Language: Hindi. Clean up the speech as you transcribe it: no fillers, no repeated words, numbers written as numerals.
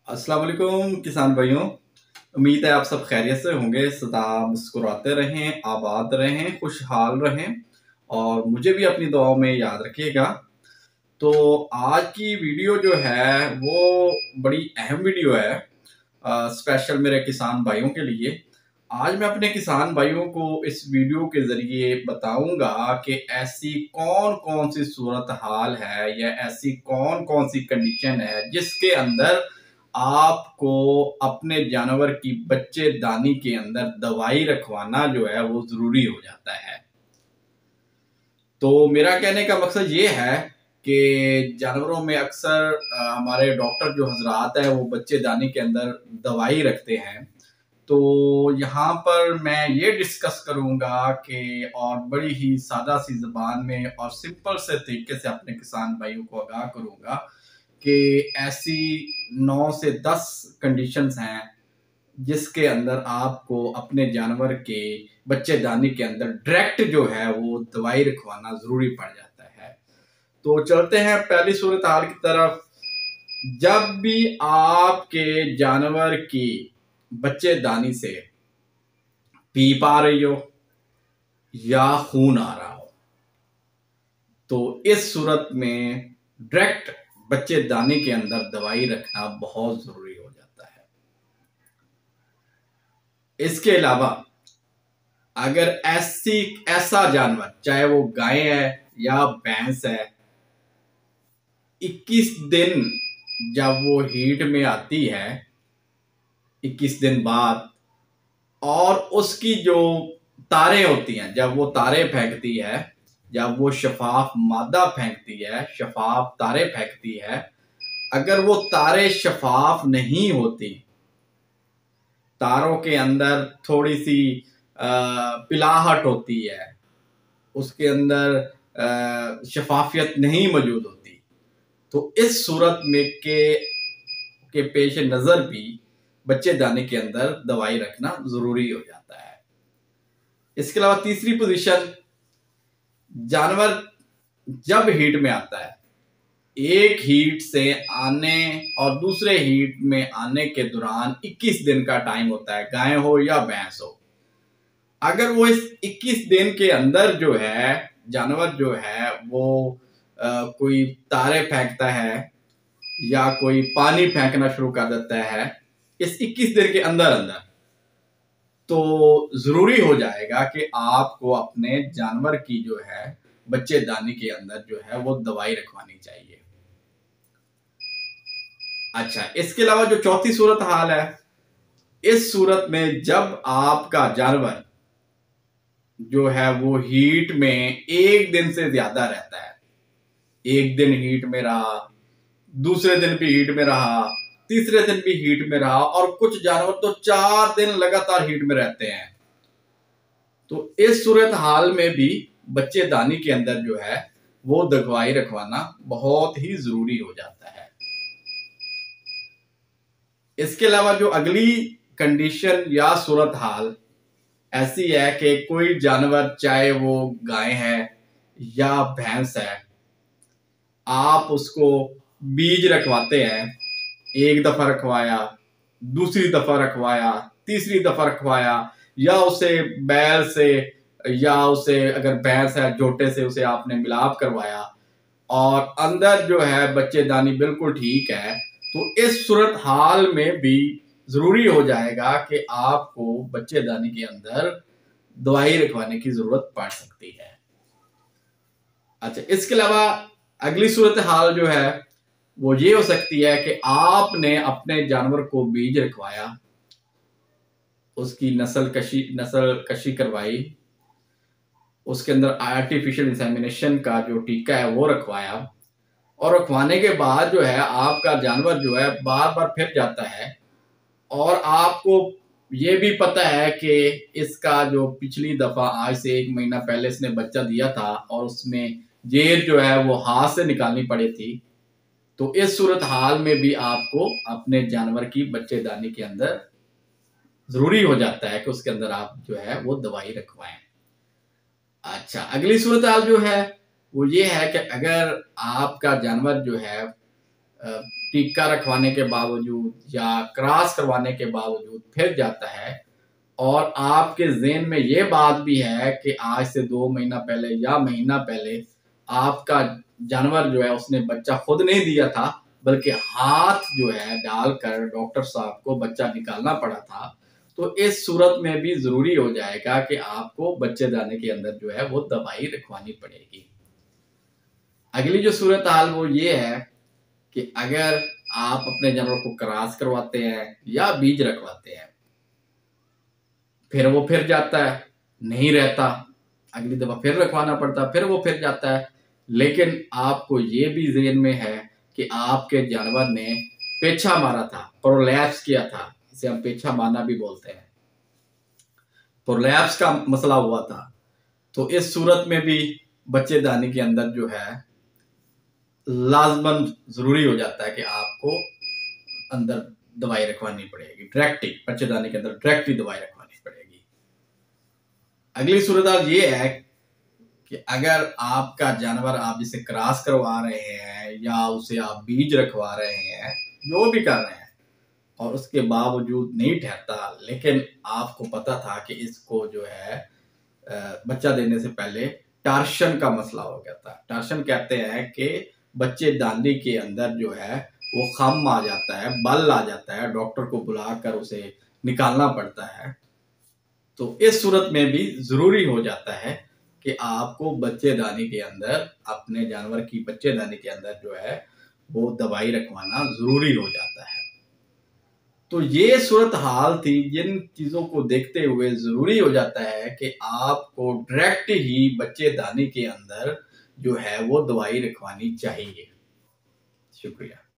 अस्सलाम वालेकुम किसान भाइयों। उम्मीद है आप सब खैरियत से होंगे, सदा मुस्कुराते रहें, आबाद रहें, खुशहाल रहें और मुझे भी अपनी दुआओं में याद रखिएगा। तो आज की वीडियो जो है वो बड़ी अहम वीडियो है, स्पेशल मेरे किसान भाइयों के लिए। आज मैं अपने किसान भाइयों को इस वीडियो के ज़रिए बताऊंगा कि ऐसी कौन कौन सी सूरत हाल है या ऐसी कौन कौन सी कंडीशन है जिसके अंदर आपको अपने जानवर की बच्चेदानी के अंदर दवाई रखवाना जो है वो ज़रूरी हो जाता है। तो मेरा कहने का मकसद ये है कि जानवरों में अक्सर हमारे डॉक्टर जो हजरात है वो बच्चेदानी के अंदर दवाई रखते हैं। तो यहाँ पर मैं ये डिस्कस करूँगा कि और बड़ी ही सादा सी ज़बान में और सिंपल से तरीके से अपने किसान भाइयों को आगाह करूँगा कि ऐसी 9 से 10 कंडीशंस हैं जिसके अंदर आपको अपने जानवर के बच्चेदानी के अंदर डायरेक्ट जो है वो दवाई रखवाना ज़रूरी पड़ जाता है। तो चलते हैं पहली सूरत हाल की तरफ। जब भी आपके जानवर की बच्चेदानी से पीप आ रही हो या खून आ रहा हो तो इस सूरत में डायरेक्ट बच्चेदानी के अंदर दवाई रखना बहुत जरूरी हो जाता है। इसके अलावा अगर ऐसा जानवर चाहे वो गाय है या भैंस है 21 दिन जब वो हीट में आती है 21 दिन बाद और उसकी जो तारें होती हैं जब वो तारे फेंकती है, जब वो शफाफ मादा फेंकती है, शफाफ तारे फेंकती है, अगर वो तारे शफाफ नहीं होती, तारों के अंदर थोड़ी सी पिलाहट होती है, उसके अंदर शफाफियत नहीं मौजूद होती, तो इस सूरत में के पेश नज़र भी बच्चेदानी के अंदर दवाई रखना ज़रूरी हो जाता है। इसके अलावा तीसरी पोजीशन, जानवर जब हीट में आता है, एक हीट से आने और दूसरे हीट में आने के दौरान 21 दिन का टाइम होता है, गाय हो या भैंस हो। अगर वो इस 21 दिन के अंदर जो है जानवर जो है वो कोई तारे फेंकता है या कोई पानी फेंकना शुरू कर देता है इस 21 दिन के अंदर अंदर, तो जरूरी हो जाएगा कि आपको अपने जानवर की जो है बच्चेदानी के अंदर जो है वो दवाई रखवानी चाहिए। अच्छा, इसके अलावा जो चौथी सूरत हाल है, इस सूरत में जब आपका जानवर जो है वो हीट में एक दिन से ज्यादा रहता है, एक दिन हीट में रहा, दूसरे दिन भी हीट में रहा, तीसरे दिन भी हीट में रहा और कुछ जानवर तो 4 दिन लगातार हीट में रहते हैं, तो इस सूरत हाल में भी बच्चेदानी के अंदर जो है वो दवाई रखवाना बहुत ही जरूरी हो जाता है। इसके अलावा जो अगली कंडीशन या सूरत हाल ऐसी है कि कोई जानवर चाहे वो गाय है या भैंस है, आप उसको बीज रखवाते हैं, एक दफा रखवाया, दूसरी दफा रखवाया, तीसरी दफा रखवाया, या उसे बैल से या उसे अगर भैंस है जोटे से उसे आपने मिलाप करवाया और अंदर जो है बच्चेदानी बिल्कुल ठीक है, तो इस सूरत हाल में भी जरूरी हो जाएगा कि आपको बच्चेदानी के अंदर दवाई रखवाने की जरूरत पड़ सकती है। अच्छा, इसके अलावा अगली सूरत हाल जो है वो ये हो सकती है कि आपने अपने जानवर को बीज रखवाया, उसकी नस्ल कशी करवाई, उसके अंदर आर्टिफिशियल इंसेमिनेशन का जो टीका है वो रखवाया और रखवाने के बाद जो है आपका जानवर जो है बार बार फिर जाता है और आपको ये भी पता है कि इसका जो पिछली दफा आज से 1 महीना पहले इसने बच्चा दिया था और उसमें जेर जो है वो हाथ से निकालनी पड़ी थी, तो इस सूरत हाल में भी आपको अपने जानवर की बच्चेदानी के अंदर जरूरी हो जाता है कि उसके अंदर आप जो है वो दवाई रखवाएं। अच्छा, अगली सूरत हाल जो है वो ये है कि अगर आपका जानवर जो है टीका रखवाने के बावजूद या क्रॉस करवाने के बावजूद फिर जाता है, और आपके ज़हन में ये बात भी है कि आज से 2 महीना पहले या महीना पहले आपका जानवर जो है उसने बच्चा खुद नहीं दिया था, बल्कि हाथ जो है डालकर डॉक्टर साहब को बच्चा निकालना पड़ा था, तो इस सूरत में भी ज़रूरी हो जाएगा कि आपको बच्चेदानी के अंदर जो है वो दवाई रखवानी पड़ेगी। अगली जो सूरत हाल वो ये है कि अगर आप अपने जानवर को क्रॉस करवाते हैं या बीज रखवाते हैं, फिर वो फिर जाता है, नहीं रहता, अगली दफा फिर रखवाना पड़ता है, फिर वो फिर जाता है। लेकिन आपको ये भी ज़हन में है कि आपके जानवर ने पेछा मारा था, प्रोलैप्स किया था, इसे हम पेछा मारना भी बोलते हैं, प्रोलैप्स का मसला हुआ था, तो इस सूरत में भी बच्चेदानी के अंदर जो है लाजमन जरूरी हो जाता है कि आपको अंदर दवाई रखवानी पड़ेगी, डायरेक्टली बच्चेदानी के अंदर डायरेक्टली दवाई रखवानी पड़ेगी। अगली सूरत ये है कि अगर आपका जानवर आप जिसे क्रॉस करवा रहे हैं या उसे आप बीज रखवा रहे हैं, जो भी कर रहे हैं, और उसके बावजूद नहीं ठहरता, लेकिन आपको पता था कि इसको जो है बच्चा देने से पहले टार्शन का मसला हो गया था। टार्शन कहते हैं कि बच्चेदानी के अंदर जो है वो खम आ जाता है, बल आ जाता है, डॉक्टर को बुलाकर उसे निकालना पड़ता है। तो इस सूरत में भी जरूरी हो जाता है कि आपको बच्चेदानी के अंदर, अपने जानवर की बच्चेदानी के अंदर जो है वो दवाई रखवाना जरूरी हो जाता है। तो ये सूरत हाल थी जिन चीजों को देखते हुए जरूरी हो जाता है कि आपको डायरेक्ट ही बच्चेदानी के अंदर जो है वो दवाई रखवानी चाहिए। शुक्रिया।